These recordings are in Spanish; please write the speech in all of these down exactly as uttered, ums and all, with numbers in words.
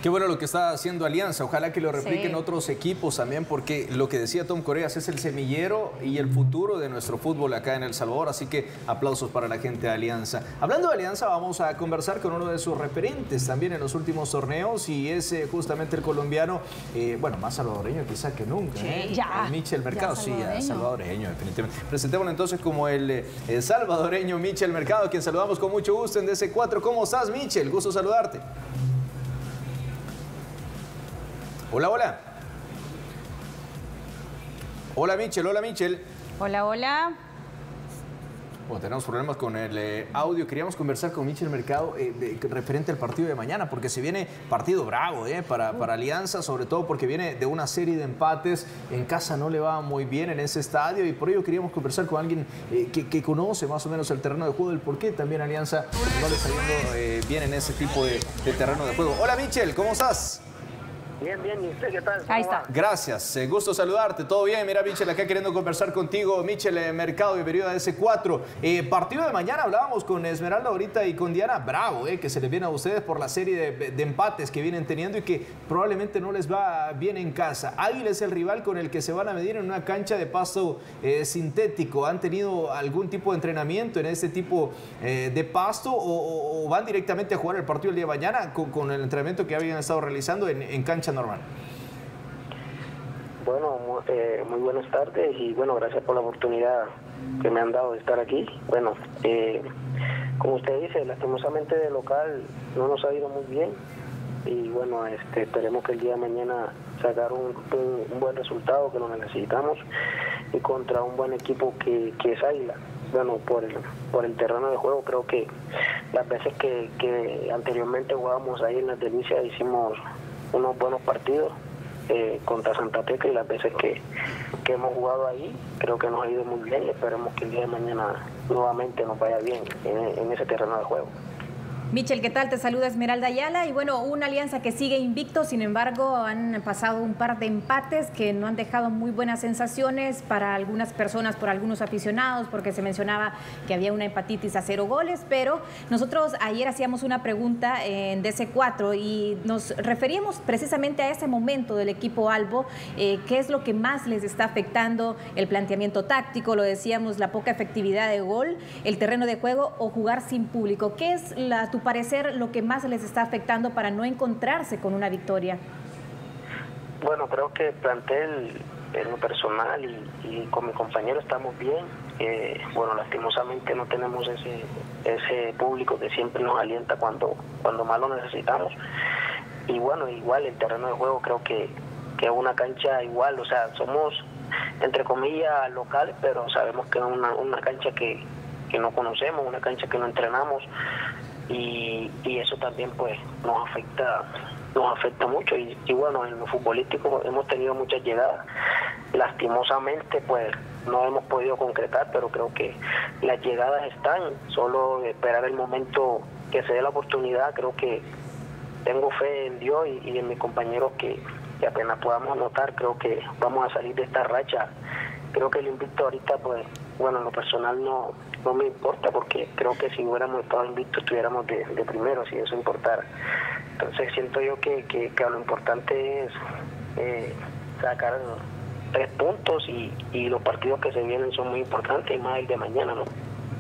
Qué bueno lo que está haciendo Alianza, ojalá que lo repliquen sí. otros equipos también, porque lo que decía Tom Correas es el semillero y el futuro de nuestro fútbol acá en El Salvador, así que aplausos para la gente de Alianza. Hablando de Alianza, vamos a conversar con uno de sus referentes también en los últimos torneos, y es eh, justamente el colombiano, eh, bueno, más salvadoreño quizá que nunca, sí, ¿eh? ya. Michel Mercado, ya sí, ya salvadoreño, definitivamente. Presentémoslo entonces como el, el salvadoreño Michel Mercado, a quien saludamos con mucho gusto en D C cuatro. ¿Cómo estás, Michel? Gusto saludarte. Hola, hola. Hola, Michel. Hola, Michel. Hola, hola. Bueno, tenemos problemas con el eh, audio. Queríamos conversar con Michel Mercado eh, de, referente al partido de mañana, porque se viene partido bravo eh, para, para Alianza, sobre todo porque viene de una serie de empates. En casa no le va muy bien en ese estadio, y por ello queríamos conversar con alguien eh, que, que conoce más o menos el terreno de juego, el por qué también Alianza no le está yendo eh, bien en ese tipo de, de terreno de juego. Hola, Michel, ¿cómo estás? Bien, bien, ¿y usted qué tal? Ahí está. Va? Gracias, eh, gusto saludarte, todo bien. Mira, Michel, acá queriendo conversar contigo. Michel eh, Mercado, bienvenido a D C cuatro. Eh, partido de mañana, hablábamos con Esmeralda ahorita y con Diana. Bravo, eh, que se les viene a ustedes por la serie de, de empates que vienen teniendo y que probablemente no les va bien en casa. Águila es el rival con el que se van a medir en una cancha de pasto eh, sintético. ¿Han tenido algún tipo de entrenamiento en este tipo eh, de pasto o, o van directamente a jugar el partido el día de mañana con, con el entrenamiento que habían estado realizando en, en cancha normal? Bueno, eh, muy buenas tardes y bueno, gracias por la oportunidad que me han dado de estar aquí. Bueno, eh, como usted dice, lastimosamente de local no nos ha ido muy bien y bueno, este, esperemos que el día de mañana sacar un, un, un buen resultado que lo necesitamos y contra un buen equipo que, que es Águila. Bueno, por el, por el terreno de juego, creo que las veces que, que anteriormente jugábamos ahí en Las Delicias hicimos unos buenos partidos eh, contra Santa Tecla, y las veces que, que hemos jugado ahí creo que nos ha ido muy bien y esperemos que el día de mañana nuevamente nos vaya bien en, en ese terreno de juego. Michel, ¿qué tal? Te saluda Esmeralda Ayala. Y bueno, una Alianza que sigue invicto, sin embargo, han pasado un par de empates que no han dejado muy buenas sensaciones para algunas personas, por algunos aficionados, porque se mencionaba que había una empatitis a cero goles, pero nosotros ayer hacíamos una pregunta en D C cuatro y nos referíamos precisamente a ese momento del equipo Albo, eh, qué es lo que más les está afectando, el planteamiento táctico, lo decíamos, la poca efectividad de gol, el terreno de juego o jugar sin público. ¿Qué es la tu parecer lo que más les está afectando para no encontrarse con una victoria? Bueno, creo que el plantel en lo personal y, y con mi compañero estamos bien. Eh, bueno, lastimosamente no tenemos ese ese público que siempre nos alienta cuando cuando más lo necesitamos. Y bueno, igual el terreno de juego creo que que es una cancha igual, o sea, somos entre comillas locales, pero sabemos que es una, una cancha que, que no conocemos, una cancha que no entrenamos. Y, y eso también pues nos afecta nos afecta mucho y, y bueno, en lo futbolístico hemos tenido muchas llegadas, lastimosamente pues no hemos podido concretar, pero creo que las llegadas están, solo esperar el momento que se dé la oportunidad. Creo que tengo fe en Dios y, y en mis compañeros que, que apenas podamos anotar, creo que vamos a salir de esta racha. Creo que el invicto ahorita pues bueno, en lo personal no, no me importa, porque creo que si hubiéramos estado invictos estuviéramos de, de primero, si eso importara. Entonces siento yo que, que, que lo importante es eh, sacar tres puntos y, y los partidos que se vienen son muy importantes, y más el de mañana, ¿no?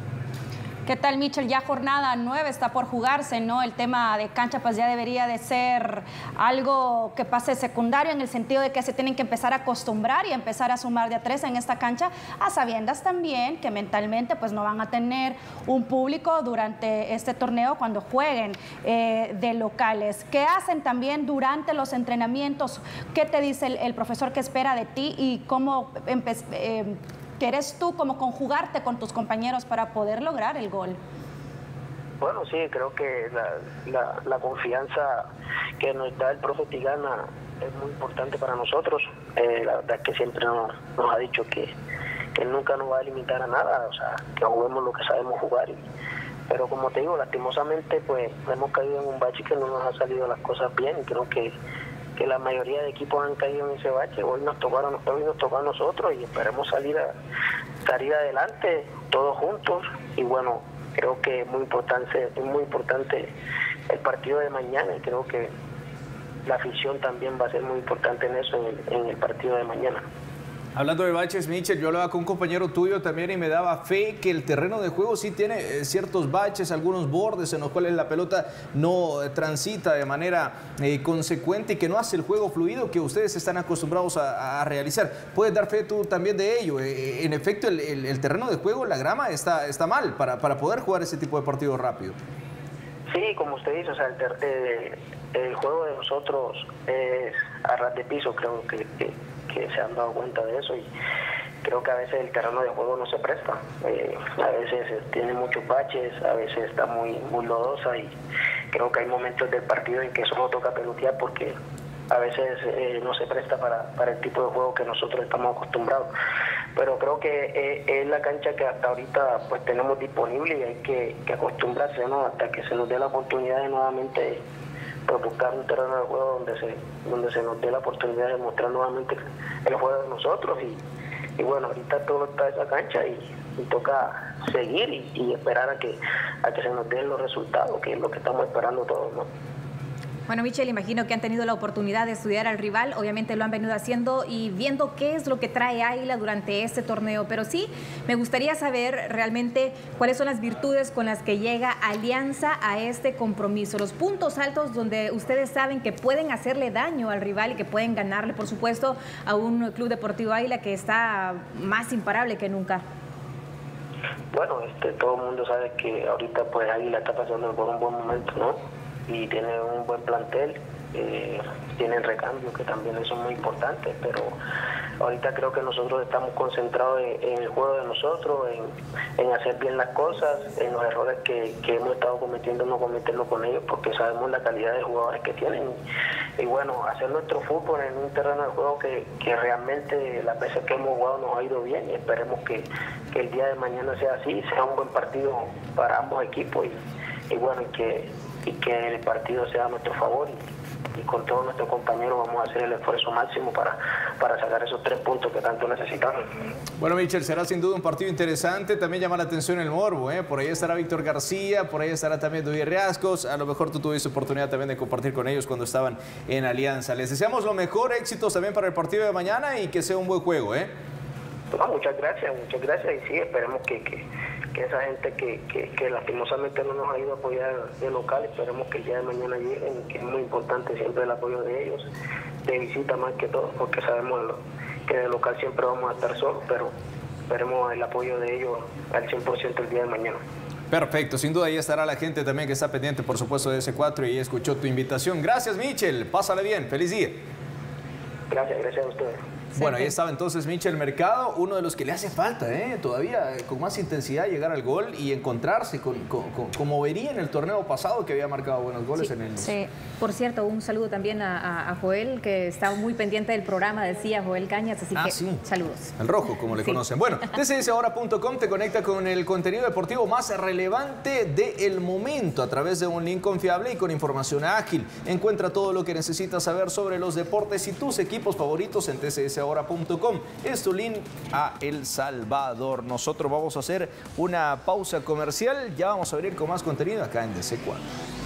¿Qué tal, Michel? Ya jornada nueve está por jugarse, ¿no? El tema de cancha pues ya debería de ser algo que pase secundario, en el sentido de que se tienen que empezar a acostumbrar y empezar a sumar de a tres en esta cancha, a sabiendas también que mentalmente pues no van a tener un público durante este torneo cuando jueguen eh, de locales. ¿Qué hacen también durante los entrenamientos? ¿Qué te dice el, el profesor que espera de ti y cómo empezar? Eh, ¿Quieres tú como conjugarte con tus compañeros para poder lograr el gol? Bueno, sí, creo que la, la, la confianza que nos da el profe Tigana es muy importante para nosotros. Eh, la verdad es que siempre nos, nos ha dicho que, que él nunca nos va a limitar a nada, o sea, que juguemos lo que sabemos jugar. Y, pero como te digo, lastimosamente pues hemos caído en un bache que no nos han salido las cosas bien, y creo que que la mayoría de equipos han caído en ese bache. Hoy nos tocaron, hoy nos tocó a nosotros y esperemos salir a salir adelante todos juntos. Y bueno, creo que es muy importante, es muy importante el partido de mañana, y creo que la afición también va a ser muy importante en eso, en el, en el partido de mañana. Hablando de baches, Michel, yo hablaba con un compañero tuyo también y me daba fe que el terreno de juego sí tiene eh, ciertos baches, algunos bordes en los cuales la pelota no eh, transita de manera eh, consecuente y que no hace el juego fluido que ustedes están acostumbrados a, a realizar. ¿Puedes dar fe tú también de ello? Eh, en efecto, el, el, el terreno de juego, la grama está, está mal para, para poder jugar ese tipo de partido rápido. Sí, como usted dice, o sea, el, ter, eh, el juego de nosotros es a ras de piso, creo que, que, que se han dado cuenta de eso y creo que a veces el terreno de juego no se presta. Eh, a veces tiene muchos baches, a veces está muy, muy lodosa y creo que hay momentos del partido en que solo toca pelotear porque a veces eh, no se presta para, para el tipo de juego que nosotros estamos acostumbrados. Pero creo que eh, es la cancha que hasta ahorita pues tenemos disponible y hay que, que acostumbrarse, ¿no? Hasta que se nos dé la oportunidad de nuevamente pues, buscar un terreno de juego donde se, donde se nos dé la oportunidad de mostrar nuevamente el juego de nosotros y, y bueno, ahorita todo está esa cancha y, y toca seguir y, y esperar a que, a que se nos den los resultados, que es lo que estamos esperando todos, ¿no? Bueno, Michel, imagino que han tenido la oportunidad de estudiar al rival, obviamente lo han venido haciendo y viendo qué es lo que trae Águila durante este torneo, pero sí, me gustaría saber realmente cuáles son las virtudes con las que llega Alianza a este compromiso, los puntos altos donde ustedes saben que pueden hacerle daño al rival y que pueden ganarle, por supuesto, a un Club Deportivo Águila que está más imparable que nunca. Bueno, este, todo el mundo sabe que ahorita pues Águila está pasando por un buen momento, ¿no? Y tiene un buen plantel, eh, tienen recambios que también son muy importantes, pero ahorita creo que nosotros estamos concentrados en, en el juego de nosotros, en, en hacer bien las cosas, en los errores que, que hemos estado cometiendo, no cometerlos con ellos, porque sabemos la calidad de jugadores que tienen. Y, y bueno, hacer nuestro fútbol en un terreno de juego que, que realmente las veces que hemos jugado nos ha ido bien y esperemos que, que el día de mañana sea así, sea un buen partido para ambos equipos y, y bueno, y que y que el partido sea a nuestro favor y, y con todos nuestros compañeros vamos a hacer el esfuerzo máximo para, para sacar esos tres puntos que tanto necesitamos. Bueno, Michel, será sin duda un partido interesante, también llama la atención el morbo, ¿eh? Por ahí estará Víctor García, por ahí estará también Duy Riascos, a lo mejor tú tuviste oportunidad también de compartir con ellos cuando estaban en Alianza. Les deseamos lo mejor, éxitos también para el partido de mañana y que sea un buen juego, ¿eh? No, muchas gracias, muchas gracias y sí, esperemos que, que, que esa gente que, que, que lastimosamente no nos ha ido a apoyar de local, esperemos que el día de mañana lleguen, que es muy importante siempre el apoyo de ellos, de visita más que todo, porque sabemos lo, que de local siempre vamos a estar solos, pero esperemos el apoyo de ellos al cien por ciento el día de mañana. Perfecto, sin duda ahí estará la gente también que está pendiente, por supuesto, de ese cuatro y escuchó tu invitación. Gracias, Michel, pásale bien, feliz día. Gracias, gracias a ustedes. Bueno, ahí estaba entonces Michel Mercado, uno de los que le hace falta, ¿eh? Todavía con más intensidad llegar al gol y encontrarse con, con, con, como vería en el torneo pasado que había marcado buenos goles sí, en el... Sí, por cierto, un saludo también a, a, a Joel, que está muy pendiente del programa, decía Joel Cañas, así ah, que sí. saludos. El rojo, como le sí. conocen. Bueno, T C S ahora punto com te conecta con el contenido deportivo más relevante del momento a través de un link confiable y con información ágil. Encuentra todo lo que necesitas saber sobre los deportes y tus equipos favoritos en T C S ahora punto com. Es tu link a El Salvador. Nosotros vamos a hacer una pausa comercial. Ya vamos a venir con más contenido acá en D C cuatro.